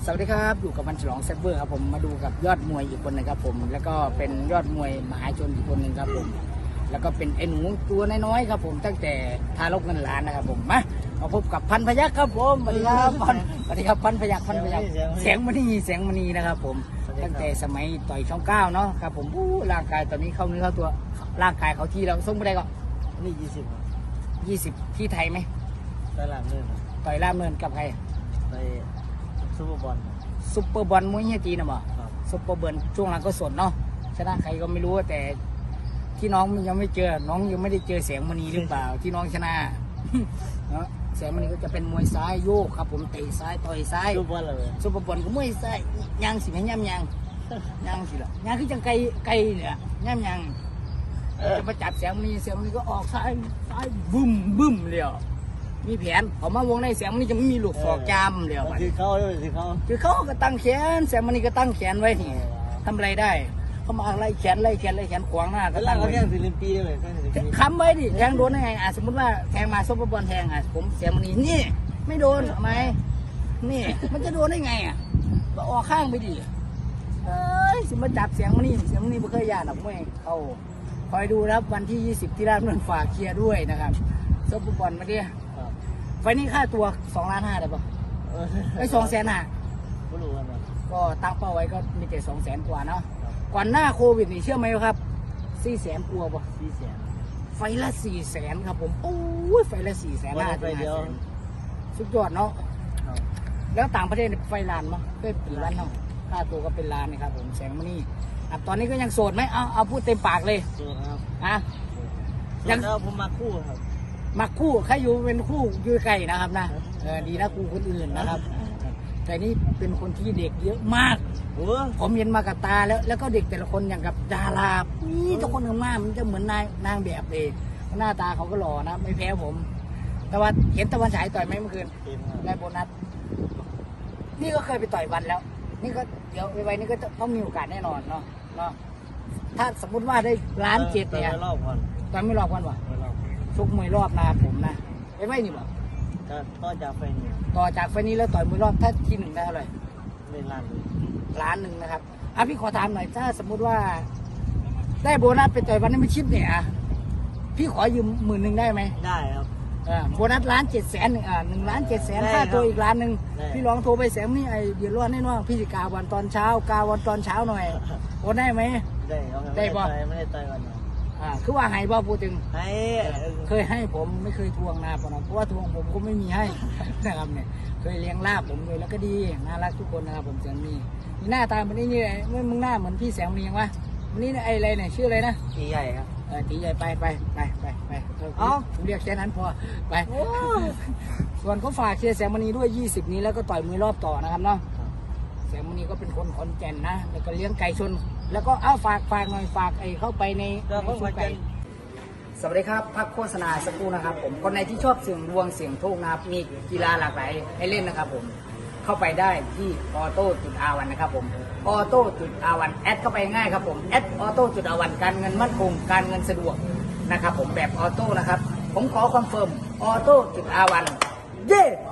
สวัสดีครับอยู่กับวันฉลองเซฟเวอร์ครับผมมาดูกับยอดมวยอีกคนนึงครับผมแล้วก็เป็นยอดมวยมหาชนอีกคนหนึ่งครับผมแล้วก็เป็นไอ้หนูตัวน้อยๆครับผมตั้งแต่ทารกเงินล้านนะครับผมมาพบกับพันพยัคฆ์ครับผมสวัสดีครับสวัสดีครับพันพยัคฆ์แสงมณีนะครับผมตั้งแต่สมัยต่อยช่อง9เนาะครับผมร่างกายตอนนี้เข้าเนื้อเข้าตัวร่างกายเขาที่เราส่งไปได้ก็นี่20 ที่ไทยไหมต่อยล่ามเนินกับใครไปซูเปอร์บอลมวยเฮียจีนะบ่ซุปเปอร์บอลช่วงหลังก็สดเนาะชนะใครก็ไม่รู้แต่ที่น้องยังไม่เจอน้องยังไม่ได้เจอแสงมณีหรือเปล่าที่น้องชนะเนาะแสงมณีก็จะเป็นมวยซ้ายโยกครับผมเตะซ้ายต่อยซ้ายซุปเปอร์บอลก็มวยซ้ายยางสิแม่ย่ำยางสิล่ะยางคือจังไก่เนี่ยย่ำยางจะมาจับแสงมณีก็ออกซ้ายบึ้มเลยมีแผนออกมาวงในแสงมณีจะไม่มีลูกศอกจามเลยคือเขาก็ตั้งแขนแสงมณีก็ตั้งแขนไว้นี่ทำอะไรได้เขามาไล่แขนขวางหน้าก็ตั้งไว้ค้ำไว้ดิแทงโดนได้ไงสมมติว่าแทงมาซุปเปอร์บอลแทงผมแสงมณีนี่ไม่โดนทำไมนี่มันจะโดนได้ไงก็ออกข้างไปดิสิมาจับแสงมณีไม่เคยยาหนักไม่เขาคอยดูนะครับวันที่20ที่ราชดำเนินฝากเคลียร์ด้วยนะครับซุปเปอร์บอลมาดิไฟนี้ค่าตัว2.5 ล้านได้ปะ200,000 ไม่รู้กันก็ตั้งเป้าไว้ก็มีแต่200,000 กว่าเนาะก่อนหน้าโควิดนี่เชื่อไหมครับ400,000 กว่าปะไฟละ400,000ครับผมโอ้ยไฟละ400,000สุดยอดเนาะแล้วต่างประเทศไฟล้านมั้งก็กี่ล้านเนาะค่าตัวก็เป็นล้านนะครับผมแสงมณีตอนนี้ก็ยังโสดไหมเอาพูดเต็มปากเลยโสดครับยังผมมาคู่ครับมาคู่ใครอยู่เป็นคู่อยู่ไกลนะครับนะดีนะคู่คนอื่นนะครับแต่นี่เป็นคนที่เด็กเยอะมากผมเห็นมากับตาแล้วก็เด็กแต่ละคนอย่างกับดารานี่ทุกคนมากมันจะเหมือนนางแบบเลยหน้าตาเขาก็หล่อนะไม่แพ้ผมแต่ว่าเห็นตะวันฉายต่อยไหมเมื่อคืนได้โบนัสนี่ก็เคยไปต่อยวันแล้วนี่ก็เดี๋ยวไว้นี่ก็ต้องมีโอกาสแน่นอนเนาะถ้าสมมติว่าได้1.7 ล้านเนี่ยต่อยไม่รอบกันวะชกมวยรอบนะครับผมนะไม่นี่บอกต่อจากไฟนี้แล้วต่อยมวยรอบถ้าที่1ได้เท่าไหร่ล้าน 1นะครับพี่ขอถามหน่อยถ้าสมมุติว่าได้โบนัสไปต่อยวันนี้ไม่ชิปเนี่ยพี่ขอยืม10,000ได้ไหมได้ครับโบนัส1.7 ล้าน1.7 ล้านค่าตัวอีก1 ล้านพี่ลองโทรไปแสงนี่ไอเดี๋ยวร้อนแน่นอนพี่สิกาวันตอนเช้หน่อยโอนได้ไหมได้ป่ะไม่ได้ต่อยวันคือว่าให้บ่พูดถึงเคยให้ผมไม่เคยทวงนะเพราะว่าทวงผมก็ไม่มีให้นะครับเนี่ยเคยเลี้ยงลาบผมเลยแล้วก็ดีน่ารักทุกคนนะครับผมแสงมณีมีหน้าตามันนี่มึงหน้าเหมือนพี่แสงมณียังวะวันนี้ไออะไรเนี่ยชื่ออะไรนะตีใหญ่ครับตีใหญ่ไปผมเรียกแค่นั้นพอไปส่วนเขาฝากเชียร์แสงมณีด้วย20นี้แล้วก็ต่อยมวยรอบต่อนะครับเนาะแสงมณีก็เป็นคนขอนแก่นนะแล้วก็เลี้ยงไก่ชนแล้วก็ฝากหน่อยฝากเข้าไปในไก่สวัสดีครับพักโฆษณาสักครู่นะครับผมคนไหนที่ชอบเสี่ยงดวงเสี่ยงโชคนะครับมีกีฬาหลากหลายให้เล่นนะครับผมเข้าไปได้ที่ออโต้จุดอาวันนะครับผมออโต้จุดอาวันแอดเข้าไปง่ายครับผมแอดออโต้จุดอาวันการเงินมั่นคงการเงินสะดวกนะครับผมแบบออโต้นะครับผมขอคอนเฟิร์มออโต้จุดอาวันเย้